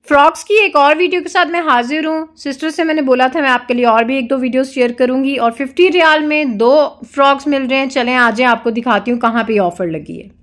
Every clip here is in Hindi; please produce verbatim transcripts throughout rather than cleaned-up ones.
फ्रॉक्स की एक और वीडियो के साथ मैं हाजिर हूँ। सिस्टर से मैंने बोला था मैं आपके लिए और भी एक दो वीडियोस शेयर करूंगी और फिफ्टी रियाल में दो फ्रॉक्स मिल रहे हैं। चलें आ जाएं, आपको दिखाती हूँ कहाँ पे ऑफर लगी है।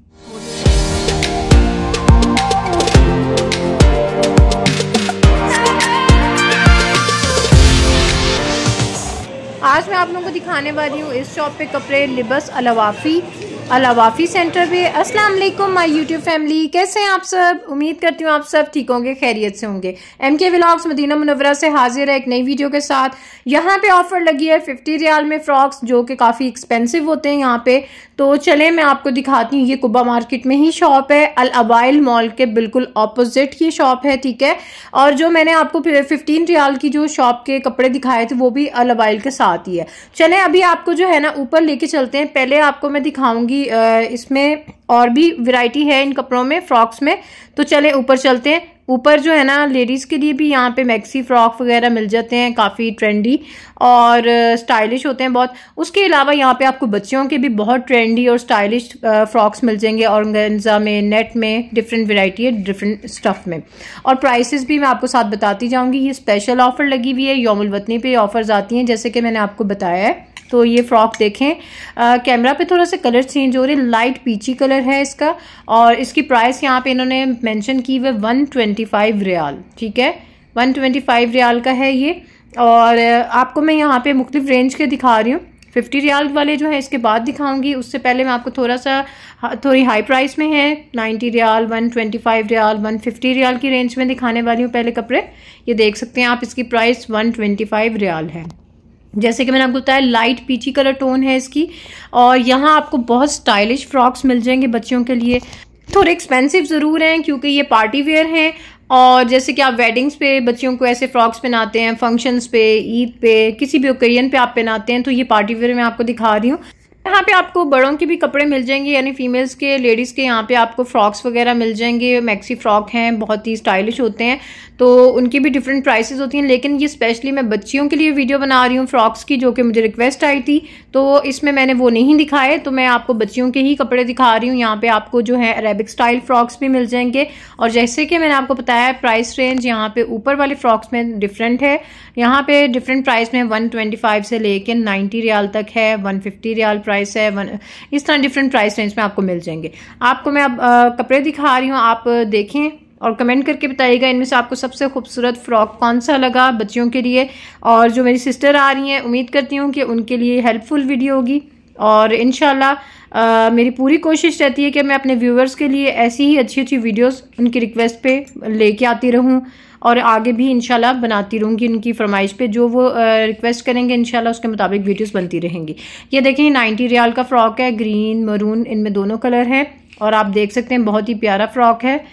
आज मैं आप लोगों को दिखाने वाली हूँ इस शॉप पे कपड़े लिबस अलवाफी अलवाफी सेंटर पे। अस्सलाम वालेकुम माय यूट्यूब फैमिली, कैसे हैं आप सब? उम्मीद करती हूँ आप सब ठीक होंगे, खैरियत से होंगे। एम के व्लॉग्स मदीना मुनव्वरा से हाजिर है एक नई वीडियो के साथ। यहाँ पे ऑफर लगी है फिफ्टी रियाल में फ्रॉक्स, जो कि काफ़ी एक्सपेंसिव होते हैं यहाँ पे। तो चले मैं आपको दिखाती हूँ। ये कुब्बा मार्केट में ही शॉप है, अल अबाइल मॉल के बिल्कुल ऑपोजिट ये शॉप है, ठीक है। और जो मैंने आपको फिफ्टीन रियाल की जो शॉप के कपड़े दिखाए थे वो भी अल अबाइल के साथ ही है। चले अभी आपको जो है ना ऊपर लेके चलते हैं। पहले आपको मैं दिखाऊंगी इसमें और भी वैरायटी है इन कपड़ों में, फ्रॉक्स में। तो चले ऊपर चलते हैं। ऊपर जो है ना लेडीज के लिए भी यहाँ पे मैक्सी फ्रॉक वगैरह मिल जाते हैं, काफ़ी ट्रेंडी और स्टाइलिश होते हैं बहुत। उसके अलावा यहाँ पे आपको बच्चों के भी बहुत ट्रेंडी और स्टाइलिश फ्रॉक्स मिल जाएंगे, ऑर्गेन्जा में, नेट में, डिफरेंट वैरायटी है डिफरेंट स्टफ में। और प्राइसेस भी मैं आपको साथ बताती जाऊँगी। ये स्पेशल ऑफर लगी हुई है, यौमुल वतनी पे ऑफर्स आती हैं जैसे कि मैंने आपको बताया है। तो ये फ्रॉक देखें, आ, कैमरा पे थोड़ा सा कलर चेंज हो रहे, लाइट पीची कलर है इसका। और इसकी प्राइस यहाँ पे इन्होंने मेंशन की हुई वन ट्वेंटी फाइव रियाल, ठीक है, वन ट्वेंटी फाइव रियाल का है ये। और आपको मैं यहाँ पे मुख्तलिफ रेंज के दिखा रही हूँ। फिफ्टी रियाल वाले जो है इसके बाद दिखाऊंगी, उससे पहले मैं आपको थोड़ा सा थोड़ी हाई प्राइस में है, ninety riyal, one twenty five riyal, one fifty riyal की रेंज में दिखाने वाली हूँ पहले कपड़े। ये देख सकते हैं आप, इसकी price one twenty five riyal है। जैसे कि मैंने आपको बताया लाइट पीची कलर टोन है इसकी। और यहाँ आपको बहुत स्टाइलिश फ्रॉक्स मिल जाएंगे बच्चियों के लिए। थोड़े एक्सपेंसिव ज़रूर हैं क्योंकि ये पार्टी वेयर हैं। और जैसे कि आप वेडिंग्स पे बच्चियों को ऐसे फ्रॉक्स पहनाते हैं, फंक्शंस पे, ईद पे, किसी भी ओकेजन पे आप पहनाते हैं, तो ये पार्टी वेयर मैं आपको दिखा रही हूँ। यहाँ पे आपको बड़ों के भी कपड़े मिल जाएंगे, यानी फीमेल्स के, लेडीज़ के। यहाँ पे आपको फ्रॉक्स वगैरह मिल जाएंगे, मैक्सी फ्रॉक हैं, बहुत ही स्टाइलिश होते हैं। तो उनकी भी डिफरेंट प्राइसेस होती हैं। लेकिन ये स्पेशली मैं बच्चियों के लिए वीडियो बना रही हूँ फ्रॉक्स की, जो कि मुझे रिक्वेस्ट आई थी, तो इसमें मैंने वो नहीं दिखाए। तो मैं आपको बच्चियों के ही कपड़े दिखा रही हूँ। यहाँ पे आपको जो है अरेबिक स्टाइल फ्रॉक्स भी मिल जाएंगे। और जैसे कि मैंने आपको बताया प्राइस रेंज यहाँ पे ऊपर वाले फ्रॉक्स में डिफरेंट है। यहाँ पे डिफरेंट प्राइस में वन ट्वेंटी फाइव से लेकर नाइन्टी रियाल तक है, वन फिफ्टी रियाल प्राइस है, वन इस तरह डिफरेंट प्राइस रेंज में आपको मिल जाएंगे। आपको मैं अब कपड़े दिखा रही हूँ, आप देखें और कमेंट करके बताइएगा इनमें से आपको सबसे खूबसूरत फ्रॉक कौन सा लगा बच्चियों के लिए। और जो मेरी सिस्टर आ रही हैं, उम्मीद करती हूँ कि उनके लिए हेल्पफुल वीडियो होगी। और इंशाल्लाह मेरी पूरी कोशिश रहती है कि मैं अपने व्यूअर्स के लिए ऐसी ही अच्छी अच्छी वीडियोस उनकी रिक्वेस्ट पे लेके आती रहूँ और आगे भी इंशाल्लाह बनाती रहूँगी उनकी फरमाइश पे। जो वो रिक्वेस्ट करेंगे इंशाल्लाह उसके मुताबिक वीडियोस बनती रहेंगी। ये देखें नाइन्टी रियाल का फ्रॉक है, ग्रीन मरून इनमें दोनों कलर है। और आप देख सकते हैं बहुत ही प्यारा फ्रॉक है।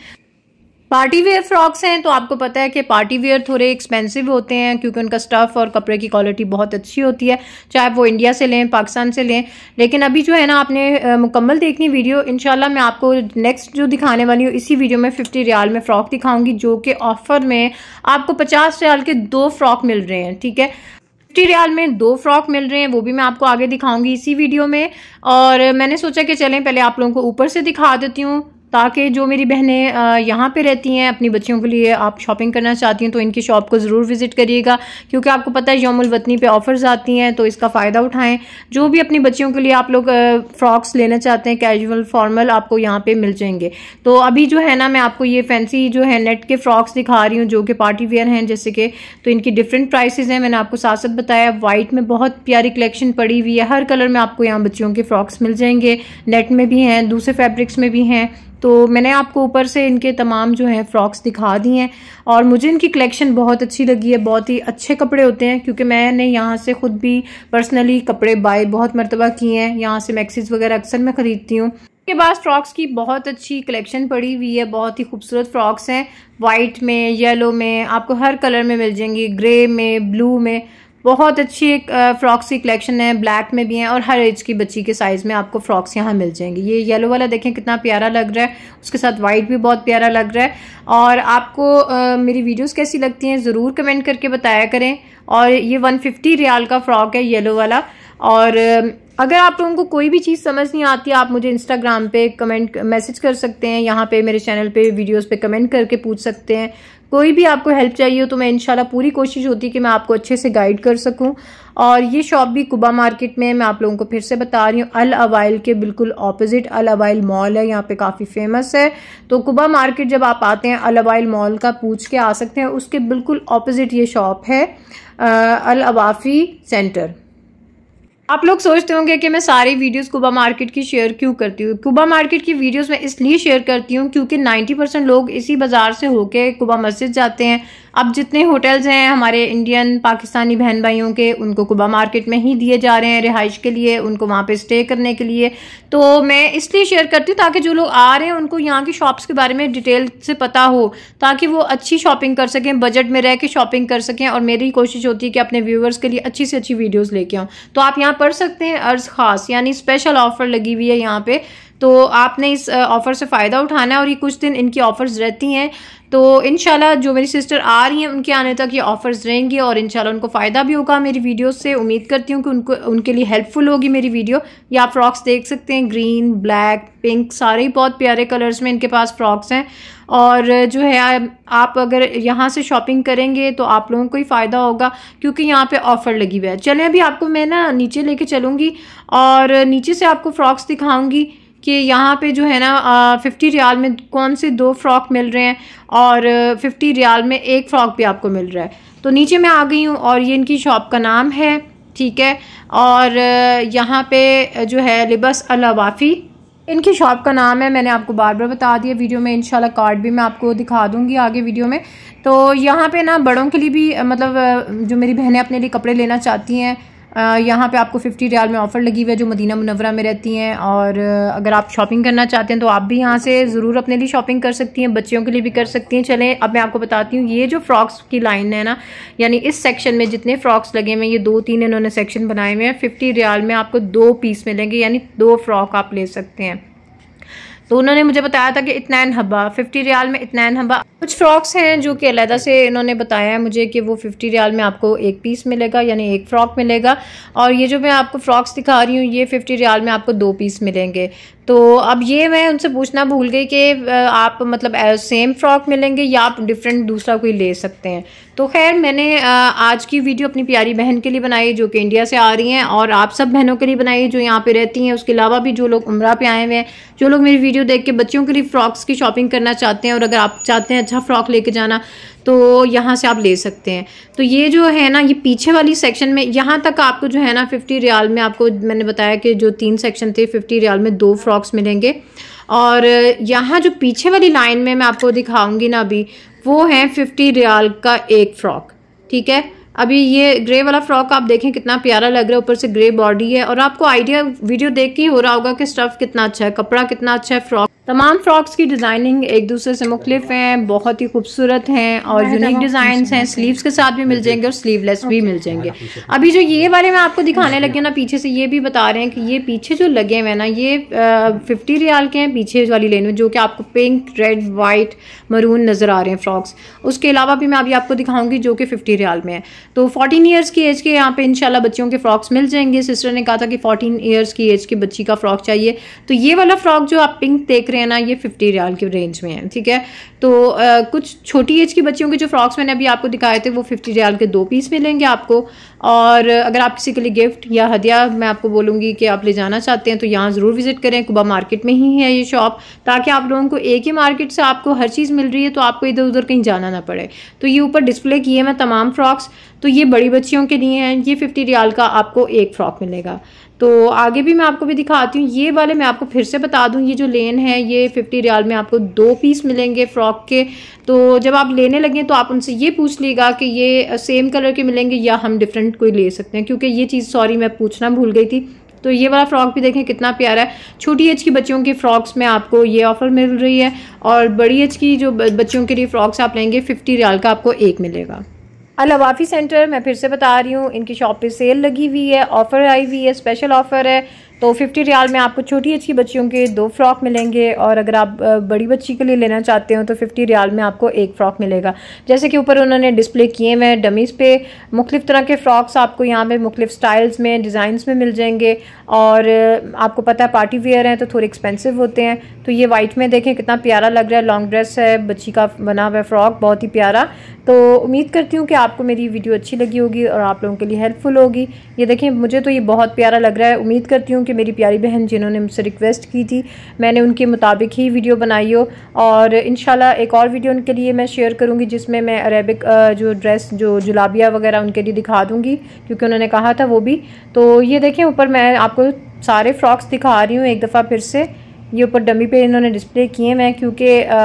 पार्टी वेयर फ्रॉक्स हैं तो आपको पता है कि पार्टी वेयर थोड़े एक्सपेंसिव होते हैं क्योंकि उनका स्टफ़ और कपड़े की क्वालिटी बहुत अच्छी होती है, चाहे वो इंडिया से लें, पाकिस्तान से लें। लेकिन अभी जो है ना आपने मुकम्मल देखनी वीडियो। इंशाल्लाह मैं आपको नेक्स्ट जो दिखाने वाली हूँ इसी वीडियो में फिफ्टी रियाल में फ़्रॉक दिखाऊंगी, जो कि ऑफ़र में आपको पचास रियाल के दो फ्रॉक मिल रहे हैं, ठीक है। फिफ्टी रियाल में दो फ्रॉक मिल रहे हैं, वो भी मैं आपको आगे दिखाऊंगी इसी वीडियो में। और मैंने सोचा कि चलें पहले आप लोगों को ऊपर से दिखा देती हूँ, ताकि जो मेरी बहनें यहाँ पे रहती हैं अपनी बच्चियों के लिए आप शॉपिंग करना चाहती हैं तो इनकी शॉप को ज़रूर विज़िट करिएगा, क्योंकि आपको पता है यौमुल वतनी पे ऑफ़र्स आती हैं, तो इसका फ़ायदा उठाएं। जो भी अपनी बच्चियों के लिए आप लोग फ्रॉक्स लेना चाहते हैं, कैजुअल फॉर्मल, आपको यहाँ पे मिल जाएंगे। तो अभी जो है ना मैं आपको ये फैंसी जो है नेट के फ्रॉक्स दिखा रही हूँ, जो कि पार्टी वेयर हैं जैसे कि। तो इनकी डिफरेंट प्राइसेस हैं, मैंने आपको साथ साथ बताया। वाइट में बहुत प्यारी कलेक्शन पड़ी हुई है, हर कलर में आपको यहाँ बच्चियों के फ्रॉक्स मिल जाएंगे। नेट में भी हैं, दूसरे फैब्रिक्स में भी हैं। तो मैंने आपको ऊपर से इनके तमाम जो है फ्रॉक्स दिखा दी हैं और मुझे इनकी कलेक्शन बहुत अच्छी लगी है। बहुत ही अच्छे कपड़े होते हैं, क्योंकि मैंने यहाँ से खुद भी पर्सनली कपड़े बाय बहुत मरतबा किए हैं। यहाँ से मैक्सीज वगैरह अक्सर मैं खरीदती हूँ। के पास फ्रॉक्स की बहुत अच्छी कलेक्शन पड़ी हुई है, बहुत ही खूबसूरत फ्रॉक्स हैं। वाइट में, येलो में, आपको हर कलर में मिल जाएंगी, ग्रे में, ब्लू में। बहुत अच्छी एक फ्रॉक्स की कलेक्शन है, ब्लैक में भी हैं और हर एज की बच्ची के साइज़ में आपको फ्रॉक्स यहाँ मिल जाएंगी। ये येलो वाला देखें कितना प्यारा लग रहा है, उसके साथ वाइट भी बहुत प्यारा लग रहा है। और आपको आ, मेरी वीडियोस कैसी लगती हैं ज़रूर कमेंट करके बताया करें। और ये वन फिफ्टी रियाल का फ्रॉक है येलो वाला। और अगर आप लोगों को कोई भी चीज़ समझ नहीं आती, आप मुझे इंस्टाग्राम पे कमेंट मैसेज कर सकते हैं, यहाँ पे मेरे चैनल पे वीडियोस पे कमेंट करके पूछ सकते हैं। कोई भी आपको हेल्प चाहिए हो तो मैं इंशाल्लाह पूरी कोशिश होती है कि मैं आपको अच्छे से गाइड कर सकूं। और ये शॉप भी कुबा मार्केट में, मैं आप लोगों को फिर से बता रही हूँ, अल अवाइल के बिल्कुल ऑपोजिट अल अवाइल मॉल है, यहाँ पे काफ़ी फेमस है। तो कुबा मार्केट जब आप आते हैं अल अवाइल मॉल का पूछ के आ सकते हैं, उसके बिल्कुल ऑपोजिट ये शॉप है अल अवाफी सेंटर। आप लोग सोचते होंगे कि मैं सारी वीडियोस कुबा मार्केट की शेयर क्यों करती हूँ। कुबा मार्केट की वीडियोस मैं इसलिए शेयर करती हूँ क्योंकि नब्बे परसेंट लोग इसी बाज़ार से होके कुबा मस्जिद जाते हैं। अब जितने होटल्स हैं हमारे इंडियन पाकिस्तानी बहन भाइयों के, उनको कुबा मार्केट में ही दिए जा रहे हैं रिहाइश के लिए, उनको वहाँ पे स्टे करने के लिए। तो मैं इसलिए शेयर करती हूँ ताकि जो लोग आ रहे हैं उनको यहाँ की शॉप्स के बारे में डिटेल से पता हो, ताकि वो अच्छी शॉपिंग कर सकें, बजट में रह के शॉपिंग कर सकें। और मेरी कोशिश होती है कि अपने व्यूअर्स के लिए अच्छी से अच्छी वीडियोज़ लेके आऊँ। तो आप यहाँ पढ़ सकते हैं अर्ज खास, यानी स्पेशल ऑफर लगी हुई है यहाँ पे, तो आपने इस ऑफ़र से फ़ायदा उठाना है। और ये कुछ दिन इनकी ऑफ़र्स रहती हैं, तो इंशाल्लाह जो मेरी सिस्टर आ रही हैं उनके आने तक ये ऑफ़र्स रहेंगी और इंशाल्लाह उनको फ़ायदा भी होगा मेरी वीडियो से। उम्मीद करती हूँ कि उनको उनके लिए हेल्पफुल होगी मेरी वीडियो। ये आप फ्रॉक्स देख सकते हैं, ग्रीन, ब्लैक, पिंक, सारे ही बहुत प्यारे कलर्स में इनके पास फ्रॉक्स हैं। और जो है आप अगर यहाँ से शॉपिंग करेंगे तो आप लोगों को ही फ़ायदा होगा क्योंकि यहाँ पे ऑफ़र लगी हुई है। चलें अभी आपको मैं ना नीचे लेके चलूँगी और नीचे से आपको फ्रॉक्स दिखाऊँगी कि यहाँ पे जो है ना फिफ्टी रियाल में कौन से दो फ्रॉक मिल रहे हैं और फिफ्टी रियाल में एक फ़्रॉक भी आपको मिल रहा है। तो नीचे मैं आ गई हूँ और ये इनकी शॉप का नाम है, ठीक है। और यहाँ पे जो है लिबस अल अवाफी इनकी शॉप का नाम है, मैंने आपको बार बार बता दिया वीडियो में। इंशाल्लाह कार्ड भी मैं आपको दिखा दूँगी आगे वीडियो में। तो यहाँ पे ना बड़ों के लिए भी, मतलब जो मेरी बहनें अपने लिए कपड़े लेना चाहती हैं, यहाँ पे आपको फिफ्टी रियाल में ऑफ़र लगी हुई है जो मदीना मुनव्वरा में रहती हैं। और अगर आप शॉपिंग करना चाहते हैं तो आप भी यहाँ से ज़रूर अपने लिए शॉपिंग कर सकती हैं, बच्चियों के लिए भी कर सकती हैं। चलें अब मैं आपको बताती हूँ, ये जो फ्रॉक्स की लाइन है ना, यानी इस सेक्शन में जितने फ्रॉक्स लगे हुए हैं, ये दो तीन इन्होंने सेक्शन बनाए हुए हैं। फिफ्टी रियाल में आपको दो पीस मिलेंगे, यानी दो फ्रॉक आप ले सकते हैं। तो उन्होंने मुझे बताया था कि इतनैन हब्बा, फिफ्टी रियाल में इतनैन हब्बा। कुछ फ्रॉक्स हैं जो कि अलहदा से इन्होंने बताया है मुझे कि वो फिफ्टी रियाल में आपको एक पीस मिलेगा, यानी एक फ़्रॉक मिलेगा। और ये जो मैं आपको फ़्रॉक्स दिखा रही हूँ ये फिफ्टी रियाल में आपको दो पीस मिलेंगे। तो अब ये मैं उनसे पूछना भूल गई कि आप मतलब सेम फ़्रॉक मिलेंगे या आप डिफरेंट दूसरा कोई ले सकते हैं। तो खैर मैंने आज की वीडियो अपनी प्यारी बहन के लिए बनाई जो कि इंडिया से आ रही हैं, और आप सब बहनों के लिए बनाई जो यहाँ पे रहती हैं। उसके अलावा भी जो लोग उम्रा पे आए हुए हैं, जो लोग मेरी वीडियो देख के बच्चों के लिए फ़्रॉक्स की शॉपिंग करना चाहते हैं, और अगर आप चाहते हैं अच्छा फ़्रॉक लेके जाना तो यहाँ से आप ले सकते हैं। तो ये जो है ना, ये पीछे वाली सेक्शन में यहाँ तक आपको जो है ना फिफ्टी रियाल में, आपको मैंने बताया कि जो तीन सेक्शन थे फिफ्टी रियाल में दो फ्रॉक्स मिलेंगे। और यहाँ जो पीछे वाली लाइन में मैं आपको दिखाऊंगी ना अभी, वो है फिफ्टी रियाल का एक फ़्रॉक, ठीक है। अभी ये ग्रे वाला फ्रॉक आप देखें कितना प्यारा लग रहा है, ऊपर से ग्रे बॉडी है, और आपको आइडिया वीडियो देख के ही हो रहा होगा कि स्टफ़ कितना अच्छा है, कपड़ा कितना अच्छा है। फ्रॉक तमाम फ्रॉक्स की डिज़ाइनिंग एक दूसरे से मुख्तलिफ हैं, बहुत ही खूबसूरत हैं और यूनिक डिज़ाइंस हैं। स्लीव्स के साथ भी मिल जाएंगे और स्लीवलेस भी मिल जाएंगे। अभी जो ये वाले मैं आपको दिखाने लगी हूँ ना, पीछे से ये भी बता रहे हैं कि ये पीछे जो लगे हुए हैं ना, ये फिफ्टी रियाल के हैं पीछे वाली लेन में, जो कि आपको पिंक, रेड, वाइट, मरून नज़र आ रहे हैं फ्रॉक्स। उसके अलावा भी मैं अभी आपको दिखाऊंगी जो कि फिफ्टी रियाल में है। तो फोर्टीन ईयर्स की एज के यहाँ पे इंशाल्लाह बच्चियों के फ्रॉक्स मिल जाएंगे। सिस्टर ने कहा था कि फोर्टीन ईयर्स की एज की बच्ची का फ्रॉक चाहिए, तो ये वाला फ्रॉक जो आप पिंक देख रहे हैं ना, ये फिफ्टी रियाल के रेंज में है, ठीक है। तो आ, कुछ छोटी एज की बच्चियों के जो फ्रॉक्स मैंने अभी आपको दिखाए थे वो फिफ्टी रियाल के दो पीस मिलेंगे आपको। और अगर आप किसी के लिए गिफ्ट या हदिया मैं आपको बोलूँगी कि आप ले जाना चाहते हैं तो यहाँ ज़रूर विजिट करें। कुबा मार्केट में ही है ये शॉप, ताकि आप लोगों को एक ही मार्केट से आपको हर चीज़ मिल रही है, तो आपको इधर उधर कहीं जाना ना पड़े। तो ये ऊपर डिस्प्ले किए मैं तमाम फ्रॉक्स, तो ये बड़ी बच्चियों के लिए हैं। ये फिफ्टी रियाल का आपको एक फ़्रॉक मिलेगा। तो आगे भी मैं आपको भी दिखाती हूँ। ये वाले मैं आपको फिर से बता दूँ, ये जो लेन है ये फिफ्टी रियाल में आपको दो पीस मिलेंगे फ़्रॉक के। तो जब आप लेने लगें तो आप उनसे ये पूछ लीजिएगा कि ये सेम कलर के मिलेंगे या हम डिफरेंट कोई ले सकते हैं, क्योंकि ये चीज़ सॉरी मैं पूछना भूल गई थी। तो ये वाला फ्रॉक भी देखें कितना प्यारा है। छोटी एज की बच्चियों के फ्रॉक्स में आपको ये ऑफ़र मिल रही है, और बड़ी एज की जो बच्चियों के लिए फ्रॉक्स आप लेंगे फिफ्टी रियाल का आपको एक मिलेगा। अल अवाफी सेंटर मैं फिर से बता रही हूँ, इनकी शॉप पे सेल लगी हुई है, ऑफ़र आई हुई है, स्पेशल ऑफ़र है। तो फिफ्टी रियाल में आपको छोटी अच्छी बच्चियों के दो फ्रॉक मिलेंगे, और अगर आप बड़ी बच्ची के लिए लेना चाहते हो तो फिफ्टी रियाल में आपको एक फ़्रॉक मिलेगा। जैसे कि ऊपर उन्होंने डिस्प्ले किए हुए हैं डमीज़ पे मुख्तलिफ़ तरह के फ़्रॉक्स आपको यहाँ पे मुख्तलिफ़ स्टाइल्स में, डिज़ाइंस में मिल जाएंगे। और आपको पता है पार्टी वेयर हैं तो थोड़े एक्सपेंसिव होते हैं। तो ये वाइट में देखें कितना प्यारा लग रहा है, लॉन्ग ड्रेस है, बच्ची का बना हुआ फ़्रॉक, बहुत ही प्यारा। तो उम्मीद करती हूँ कि आपको मेरी वीडियो अच्छी लगी होगी और आप लोगों के लिए हेल्पफुल होगी। ये देखें, मुझे तो ये बहुत प्यारा लग रहा है। उम्मीद करती हूँ कि मेरी प्यारी बहन जिन्होंने मुझसे रिक्वेस्ट की थी मैंने उनके मुताबिक ही वीडियो बनाई हो, और इंशाल्लाह एक और वीडियो उनके लिए मैं शेयर करूँगी जिसमें मैं अरेबिक जो ड्रेस जो जुलाबिया वगैरह उनके लिए दिखा दूँगी, क्योंकि उन्होंने कहा था वो भी। तो ये देखें, ऊपर मैं आपको सारे फ्रॉक्स दिखा रही हूँ एक दफ़ा फिर से। ये ऊपर डमी पे इन्होंने डिस्प्ले किए हैं, क्योंकि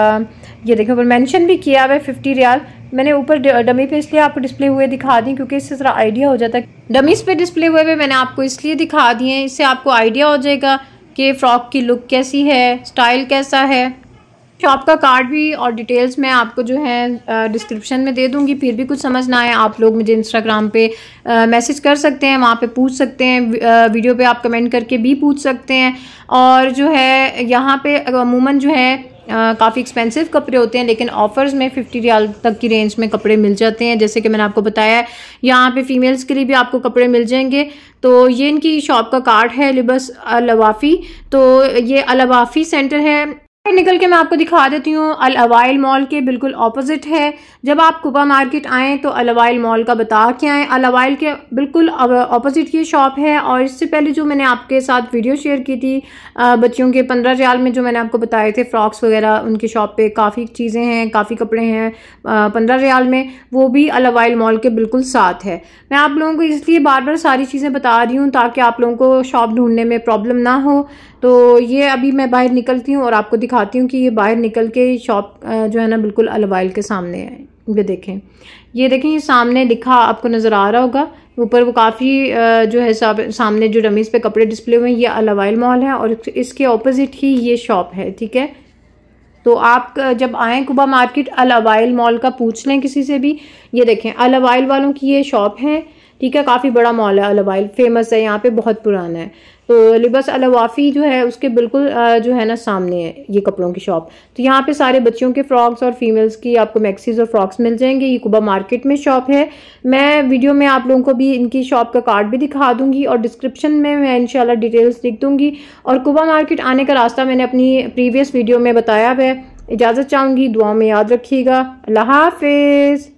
ये देखें ऊपर मेंशन भी किया हुआ है फिफ्टी रियाल। मैंने ऊपर डमी पे इसलिए आपको डिस्प्ले हुए दिखा दी क्योंकि इससे ज़रा आइडिया हो जाता है। डमीज़ पे डिस्प्ले हुए हुए मैंने आपको इसलिए दिखा दिए हैं, इससे आपको आइडिया हो जाएगा कि फ़्रॉक की लुक कैसी है, स्टाइल कैसा है। शॉप का कार्ड भी और डिटेल्स मैं आपको जो है डिस्क्रिप्शन में दे दूंगी। फिर भी कुछ समझ ना आए आप लोग मुझे इंस्टाग्राम पे मैसेज कर सकते हैं, वहाँ पे पूछ सकते हैं, वीडियो पे आप कमेंट करके भी पूछ सकते हैं। और जो है यहाँ पे अमूमन जो है काफ़ी एक्सपेंसिव कपड़े होते हैं, लेकिन ऑफ़र्स में फिफ्टी रियाल तक की रेंज में कपड़े मिल जाते हैं। जैसे कि मैंने आपको बताया है यहाँ पे फ़ीमेल्स के लिए भी आपको कपड़े मिल जाएंगे। तो ये इनकी शॉप का कार्ड है, लिबस अल-अवाफ़ी। तो ये अल-अवाफ़ी सेंटर है, निकल के मैं आपको दिखा देती हूँ। अल अवाइल मॉल के बिल्कुल ऑपोजिट है। जब आप कुबा मार्केट आएँ तो अल अवाइल मॉल का बता के आएँ। अल अवाइल के बिल्कुल ऑपोजिट ये शॉप है। और इससे पहले जो मैंने आपके साथ वीडियो शेयर की थी बच्चियों के पंद्रह रियाल में, जो मैंने आपको बताए थे फ्रॉक्स वगैरह, उनकी शॉप पे काफ़ी चीज़ें हैं, काफ़ी कपड़े हैं पंद्रह रियाल में, वो भी अल अवाइल मॉल के बिल्कुल साथ है। मैं आप लोगों को इसलिए बार बार सारी चीज़ें बता रही हूँ ताकि आप लोगों को शॉप ढूंढने में प्रॉब्लम ना हो। तो ये अभी मैं बाहर निकलती हूँ और आपको दिखाती हूँ कि ये बाहर निकल के शॉप जो है ना बिल्कुल अल अवाइल के सामने है। ये देखें, ये देखें, ये सामने लिखा आपको नज़र आ रहा होगा ऊपर, वो काफ़ी जो है सामने जो डमीज़ पे कपड़े डिस्प्ले हुए हैं, ये अल अवाइल मॉल है और इसके ऑपोजिट ही ये शॉप है। ठीक है, तो आप जब आएँ Kuba market Al Awail mall का पूछ लें किसी से भी। ये देखें, अल अवाइल वालों की ये शॉप है। ठीक है, काफ़ी बड़ा मॉल है, अल अवाइल फेमस है यहाँ पे, बहुत पुराना है। तो लिबस अल-अवाफ़ी जो है उसके बिल्कुल जो है ना सामने है ये कपड़ों की शॉप। तो यहाँ पे सारे बच्चियों के फ्रॉक्स और फीमेल्स की आपको मैक्सीज और फ्रॉक्स मिल जाएंगे। ये कुबा मार्केट में शॉप है। मैं वीडियो में आप लोगों को भी इनकी शॉप का कार्ड भी दिखा दूंगी और डिस्क्रिप्शन में मैं इंशाल्लाह डिटेल्स लिख दूंगी। और कुबा मार्केट आने का रास्ता मैंने अपनी प्रीवियस वीडियो में बताया है। इजाज़त चाहूँगी, दुआ में याद रखिएगा। अल्लाह हाफिज़।